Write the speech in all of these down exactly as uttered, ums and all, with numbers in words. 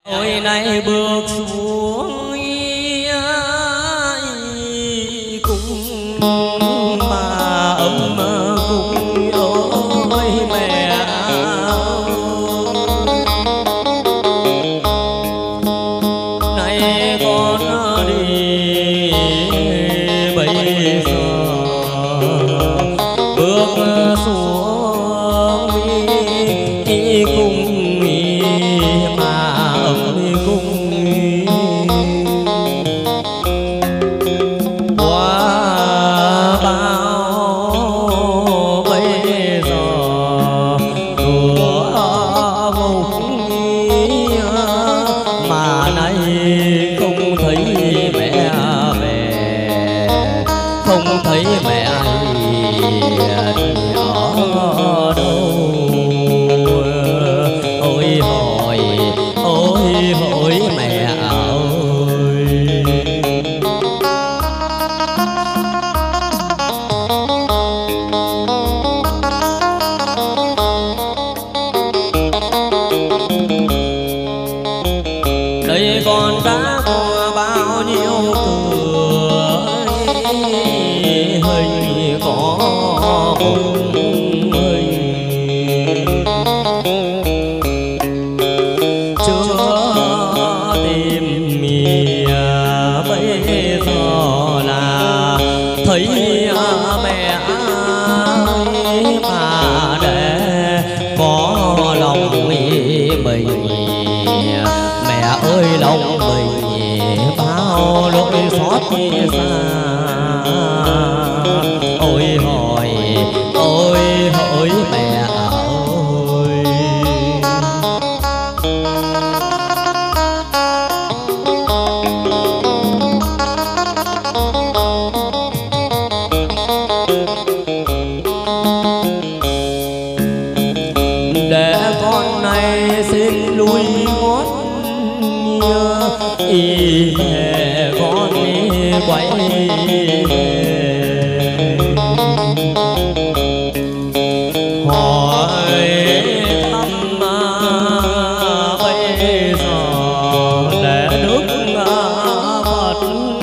Ôi nay bước xuống cũng mà ấm cùng ôi mẹ, nay con đi bây giờ bước xuống đi cùng ôi hỏi ôi hỏi mẹ ơi. Để con này xin lui ngót y mẹ con quay hỏi thăm bây giờ để đức Phật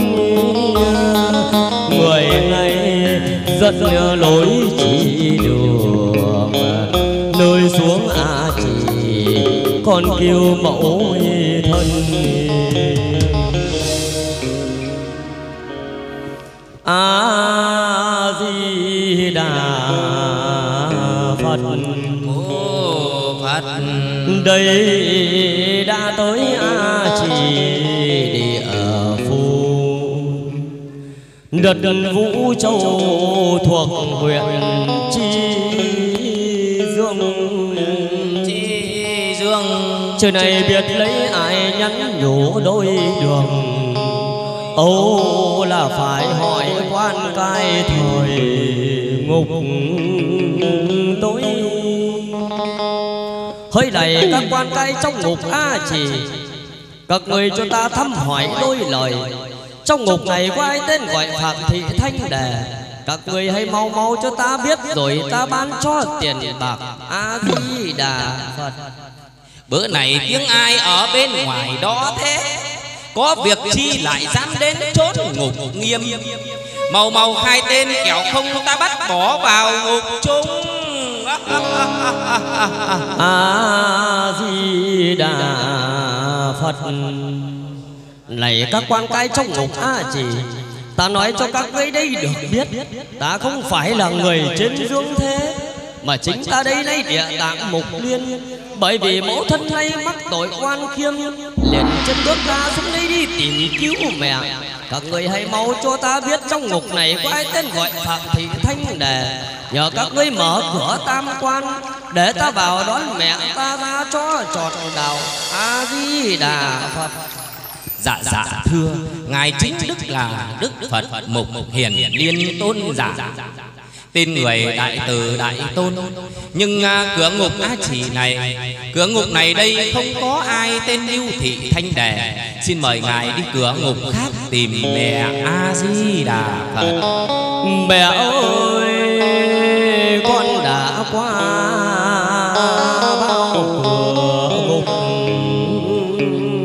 người này dẫn lối chỉ đường nơi xuống A Chỉ con kêu mẫu thân. A Di Đà Phật, Mô Phật. Đây đã tới A Chỉ địa phủ, đất Vũ Châu thuộc huyện Chi Dương. Chi Dương trời này biết lấy ai nhắn nhủ đôi đường, âu là phải hỏi quan cai thời ngục tối. Hơi này các quan cai trong ngục A Chỉ, các người cho ta thăm hỏi đôi lời. Trong ngục này có ai tên gọi Phạm Thị Thanh Đề, các người hãy mau mau cho ta biết rồi ta bán cho tiền bạc. A Di Đà Phật. Bữa này tiếng ai ở bên ngoài đó thế? Có việc chi lại dám đến chốn ngục nghiêm? Mau mau khai tên kẻo không ta bắt bỏ vào ngục chung. A Di Đà Phật. Này các quan cai trong ngục A Chỉ, ta nói cho các ngươi đây được biết, ta không phải là người trên dương thế, mà chính ta đây nay địa tạng Mục Liên. Bởi vì mẫu thân hay mắc tội oan khiêm, liền chân bước ra xuống đây đi tìm cứu mẹ. Các người hãy mau cho ta biết trong ngục này có ai tên gọi Phạm Thị Thanh Đề, nhờ các ngươi mở cửa tam quan để ta vào đón mẹ ta ra cho trọt đào. A Di Đà Phật. Dạ dạ thưa, ngài chính đức là Đức Phật Mục Hiền Liên Tôn giả, tên người đại từ đại tôn. Nhưng à, cửa ngục A Chỉ này, cửa ngục này đây không có ai tên Lưu Thị Thanh Đề. Xin mời ngài đi cửa ngục khác tìm mẹ A Di Đà Phật. Mẹ ơi, con đã qua bao cửa ngục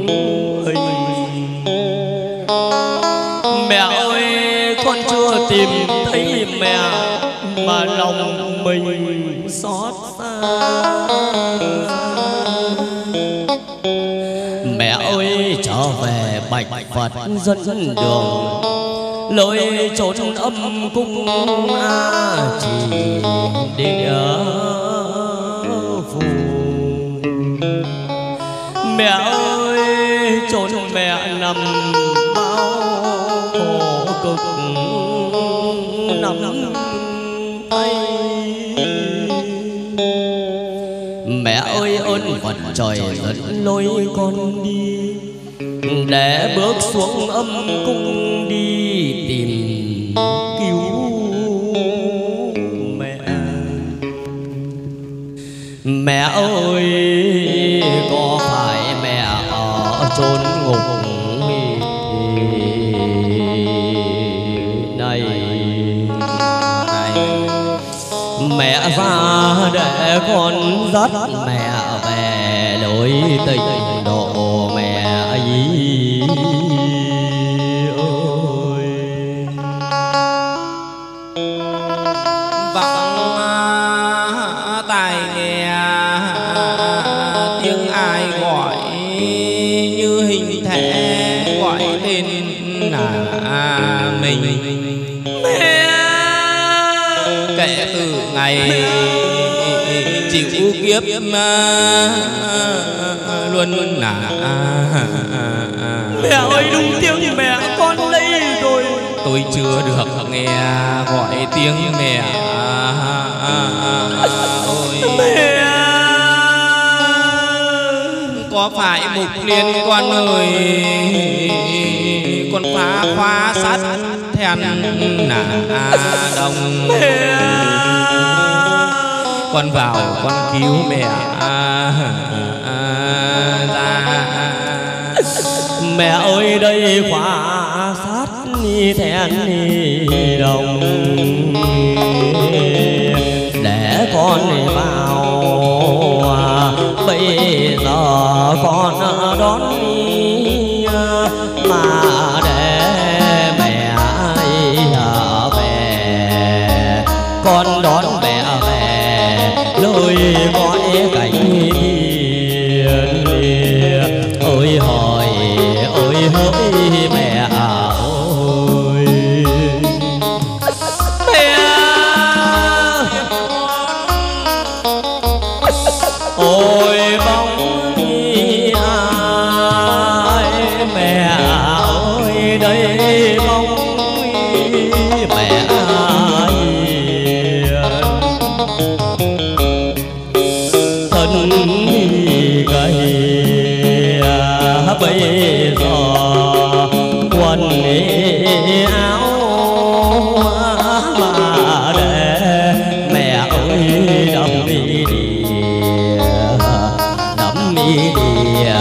tìm thấy mẹ mà lòng mình xót xa. Mẹ ơi trở về bạch Phật dẫn đường, lối trốn âm cung A Chỉ địa phù. Mẹ ơi trốn mẹ nằm bao khổ cực nắm tay. Mẹ ơi ơn Phật trời dẫn lối con đi, để bước xuống âm cung đi tìm cứu mẹ. Mẹ ơi có phải mẹ ở chốn ngục này, mẹ ra để con dắt mẹ về lối tịnh độ mẹ ấy ơi. Vọng tai nghe tiếng ai gọi như hình thể gọi tên là mình. Mẹ kể từ ngày chịu kiếp luôn là mẹ ơi đúng tiếng mẹ con đây rồi. Tôi chưa được nghe gọi tiếng mẹ ôi. Mẹ có phải Mục Liên con ơi, con phá khóa sát thèn là đồng. Mẹ con vào con cứu mẹ ra. Mẹ ơi đây khóa sát thèn đồng, để con vào bây giờ con đón đi, mà để mẹ ấy về con đón mẹ về lối gói cảnh thiên. Ôi hồi ôi hỡi mẹ ơi, mẹ ôi bóng ai mẹ ơi đây bóng mẹ thân gầy bây giờ quần áo mà để mẹ ơi đắm đi đìa đắm đi đìa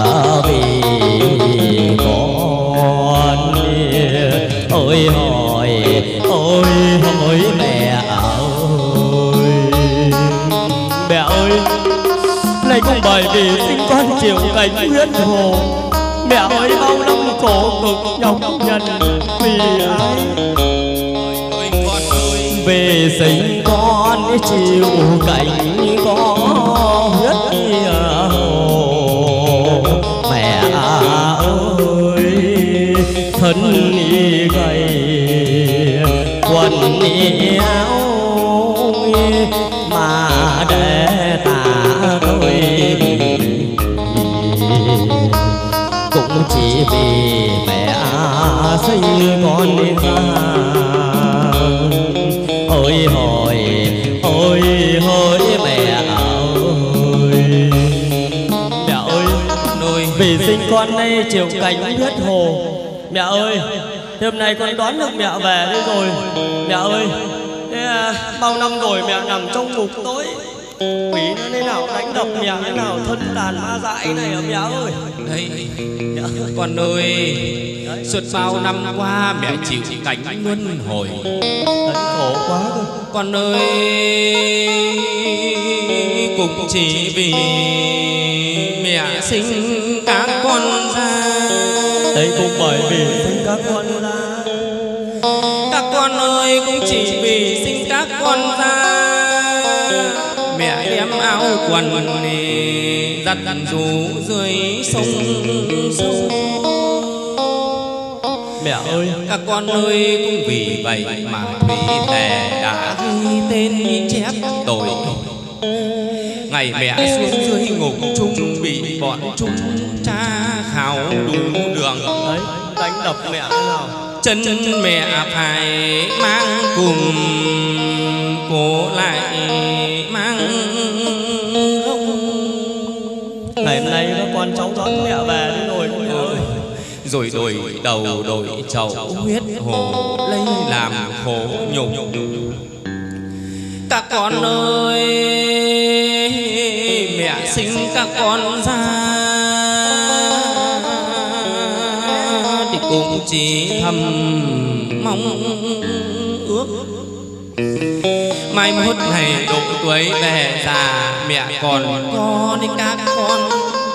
vì con. Ôi hỏi ôi hỏi mẹ ơi, mẹ ơi này không bởi vì sinh con chịu cảnh huyết hồ. Mẹ ơi bao năm khổ cực nhọc nhằn vì ai, về sinh con chịu cảnh có huyết hồ. Mẹ ơi thân gầy quần áo mà để ta thôi cũng chỉ vì mẹ sinh con ra. Ôi hồi ôi hồi mẹ ơi, mẹ ơi vì sinh con nay chịu cảnh huyết hồ. Mẹ ơi hôm nay con đón được mẹ về đây rồi. Mẹ ơi thế à, bao năm rồi mẹ nằm trong ngục tối, quỷ nó thế nào đánh đập mẹ thế nào thân tàn ma dại này ở mẹ ơi. Đấy con ơi, suốt bao năm qua mẹ chịu cảnh luân hồi khổ quá cơ. Con ơi cũng chỉ vì mẹ sinh các con ra. Đấy cũng bởi vì sinh các con ra, các con ơi cũng chỉ vì sinh các con ra, mẹ đem áo quần dắt dù dưới sông sông. Mẹ ơi, các con ơi cũng vì vậy mà Thủy Tề đã ghi tên chép tội. Ngày mẹ xuống dưới ngục chung bị bọn chúng tra khảo đủ đường. đấy, đánh đập mẹ thế nào? Chân mẹ phải mang cùng, cổ lại mang gông. Ngày hôm nay các con cháu đón mẹ về đi rồi mẹ ơi. Rồi đổi đầu đổi chậu huyết hồ lấy làm khổ nhục. Các con ơi, mẹ sinh các con ra thì cũng chỉ thầm mong ước mai mốt này độ tuổi về già mẹ còn có đến các con.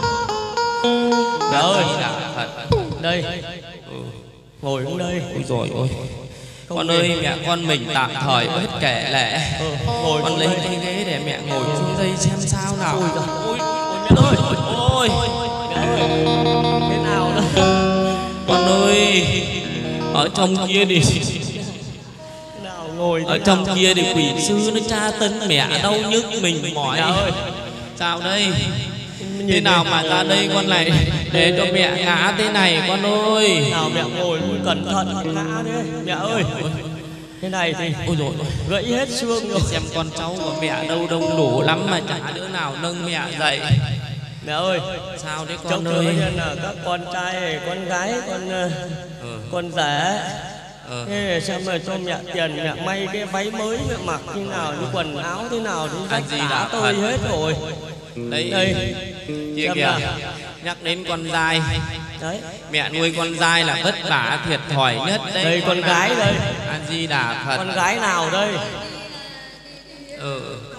Mẹ ơi, thật đây, ngồi xuống đây. ôi rồi ôi con ơi, mẹ con mình tạm thời hết kể lệ. Ừ, ngồi con lấy đây. cái ghế để mẹ ngồi xuống đây xem sao nào. Ôi giời. Ôi, ôi, ôi, ôi. Thế nào đó? Con ơi, ở trong kia đi, Nào ngồi ở trong kia thì quỷ sư nó tra tấn mẹ đau nhức mình mỏi. ơi. Sao đây? Thế nào mà ra đây con này để cho mẹ ngã thế này con ơi. Nào mẹ ngồi cẩn thận ngã đấy. Mẹ ơi, thế này thì Ôi rồi gãy hết xương rồi. xem con cháu của mẹ đâu đông đủ lắm mà chả đứa nào nâng mẹ dậy. Mẹ ơi, Sao đấy trong con tự ơi? nhiên là các con trai, con gái, con Ừ. con rể. Ừ. Thế xem mà cho mẹ tiền, mẹ may cái váy mới mẹ mặc như nào, cái quần áo thế nào thì rách gì tả đã tôi thật. hết rồi. Đây, Đây, kia xem kìa, nào. nhắc đến con dai, Đấy, mẹ nuôi con dai là vất vả thiệt thòi nhất đấy. đây con gái đây. A Di Đà Phật. Con gái nào đây? Ừ.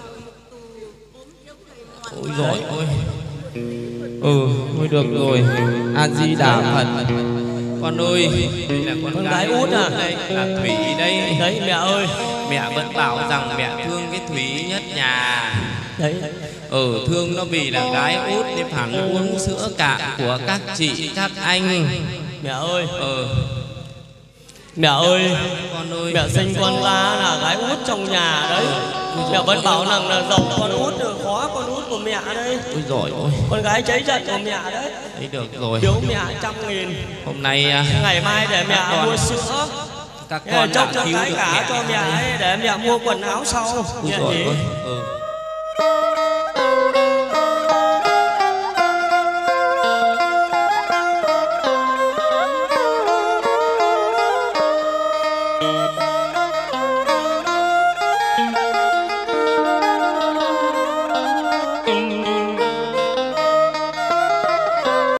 Ôi rồi ôi. Ừ, thôi được rồi. A Di Đà Phật. Con ơi, đây là con, Con gái gái út à? đây là Thủy đây. Đấy mẹ ơi. Mẹ vẫn bảo rằng mẹ thương cái Thủy nhất nhà. Đấy. Ừ, thương nó vì là gái út nên phản uống sữa cạn của các chị các anh. Mẹ ơi, Ừ. mẹ ơi, Con ơi, mẹ sinh con ra là gái út trong nhà đấy. Mẹ vẫn bảo rằng là giàu con út rồi khó con út của mẹ đấy. ôi rồi ôi. Con gái cháy giận của mẹ đấy. Đấy được rồi. Thiếu mẹ trăm nghìn. Hôm nay à, Ngày mai để mẹ con- mua sữa. các Con con chốc đã cho cứu cái được cả mẹ. cho mẹ ấy để mẹ mua quần áo sau. Ôi Mẹ rồi nhỉ? ôi. Ừ.